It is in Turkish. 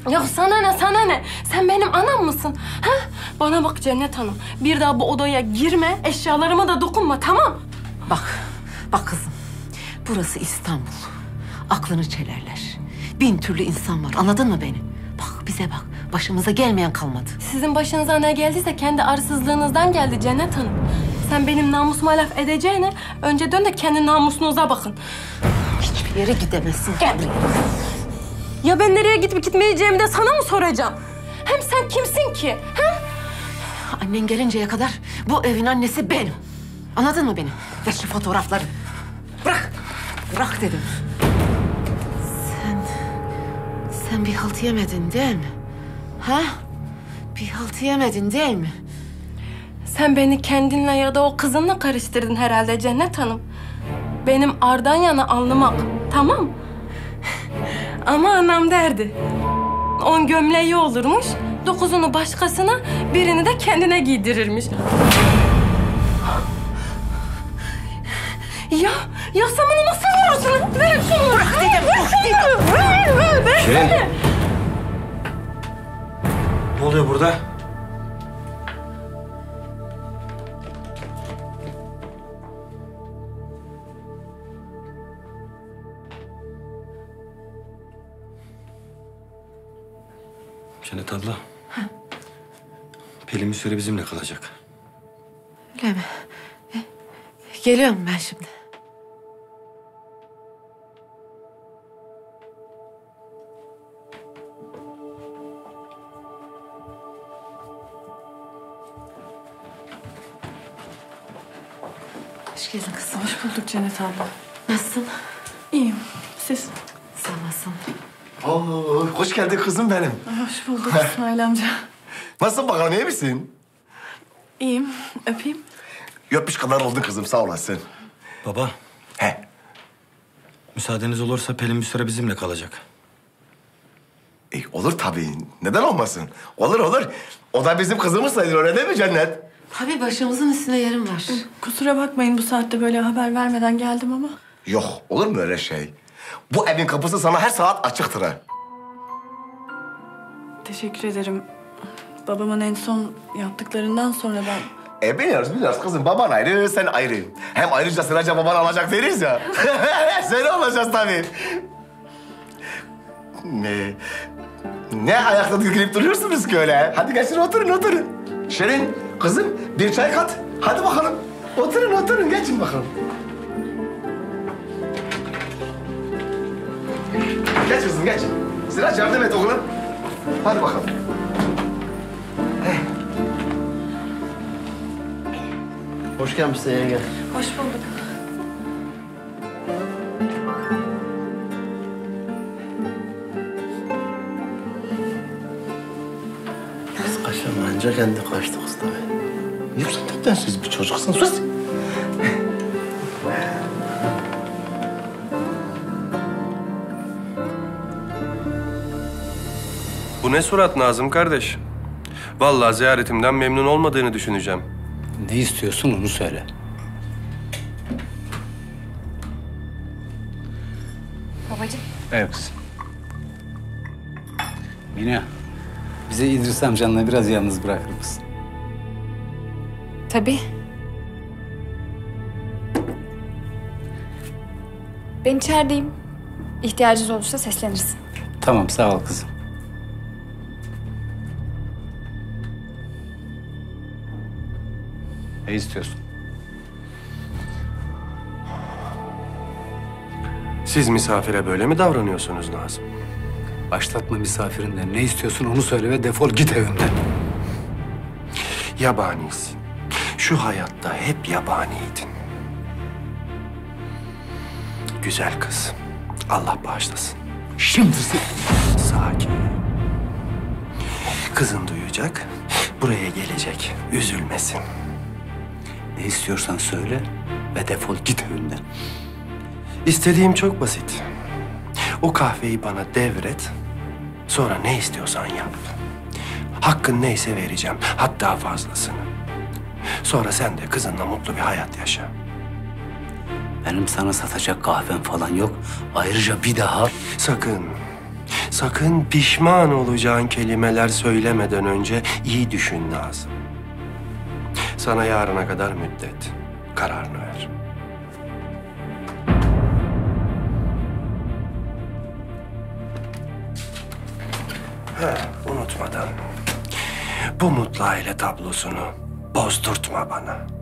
Ya sana ne, sana ne? Sen benim anam mısın? Ha? Bana bak Cennet Hanım. Bir daha bu odaya girme, eşyalarıma da dokunma, tamam? Bak kızım. Burası İstanbul. Aklını çelerler. 1000 türlü insan var. Anladın mı beni? Bak bize bak. Başımıza gelmeyen kalmadı. Sizin başınıza ne geldiyse kendi arsızlığınızdan geldi Cennet Hanım. Sen benim namusuma laf edeceğine önce dön de kendi namusunuza bakın. Hiçbir yere gidemezsin. Gel buraya. Ya ben nereye gidip gitmeyeceğimi de sana mı soracağım? Hem sen kimsin ki? Ha? Annen gelinceye kadar bu evin annesi benim. Anladın mı beni? Ver şu fotoğrafları. Bırak. Bırak dedim. Sen bir halt yemedin değil mi? Ha? Bir halt yemedin değil mi? Sen beni kendinle ya da o kızınla karıştırdın herhalde Cennet Hanım. Benim ardan yana alnımak, tamam. Ama anam derdi. 10 gömleği olurmuş, 9'unu başkasına, birini de kendine giydirirmiş. Ya sen bana nasıl vuruyorsun? Ver şunu! Bırak dedim, bırak dedim. Ver! Ne oluyor burada? Cennet abla. Pelin bir süre bizimle kalacak. Öyle mi? Geliyorum ben şimdi. Hoş geldin kızım. Hoş bulduk Cennet abla. Nasılsın? İyiyim. Siz? Sağ olasın. Oo, hoş geldin kızım benim. Hoş bulduk İsmail amca. Nasılsın bakalım, iyi misin? İyiyim. Öpeyim. Öpmüş kadar oldun kızım, sağ olasın. Baba, He. müsaadeniz olursa Pelin bir süre bizimle kalacak. Olur tabii. Neden olmasın? Olur olur. O da bizim kızımız sayılır, öyle değil mi Cennet? Tabii başımızın üstüne yerim var. Kusura bakmayın bu saatte böyle haber vermeden geldim ama. Yok, olur mu öyle şey? Bu evin kapısı sana her saat açıktır ha. Teşekkür ederim. Babamın en son yaptıklarından sonra ben... Biliyoruz kızım. Baban ayrı, sen ayrı. Hem ayrıca sıraca baban alacak deriz ya. Seni alacağız tabii. Ne ayakta dikilip duruyorsunuz ki öyle? Hadi geçin, oturun. Şirin, kızım bir çay kat. Hadi bakalım. Oturun, geçin bakalım. Geç kızım, geç. Sıraç yardım et oğlum. Hadi bakalım. Hoş gelmişsin yenge. Hoş bulduk. Kız kaçamayınca kendi kaçtı kız tabii. Yoksa teptensiz bir çocuksun, sus. Bu ne surat Nazım kardeş? Vallahi ziyaretimden memnun olmadığını düşüneceğim. Ne istiyorsun onu söyle. Babacığım. Evet kızım. Mine, bize İdris amcanla biraz yalnız bırakır mısın? Tabii. Ben içerideyim. İhtiyacınız olursa seslenirsin. Tamam, sağ ol kızım. Ne istiyorsun? Siz misafire böyle mi davranıyorsunuz Nazım? Başlatma misafirinden. Ne istiyorsun onu söyle ve defol git evimden. Yabanisin. Şu hayatta hep yabaniydin. Güzel kız. Allah bağışlasın. Şimdi Sakin. Kızın duyacak, buraya gelecek. Üzülmesin. ne istiyorsan söyle ve defol git evimden. İstediğim çok basit. O kahveyi bana devret, sonra ne istiyorsan yap. Hakkın neyse vereceğim, hatta fazlasını. Sonra sen de kızınla mutlu bir hayat yaşa. Benim sana satacak kahvem falan yok. Ayrıca bir daha... Sakın, Sakın pişman olacağın kelimeler söylemeden önce iyi düşün Nazım. Sana yarına kadar müddet. Kararını ver. Unutmadan bu mutlu aile tablosunu bozdurtma bana.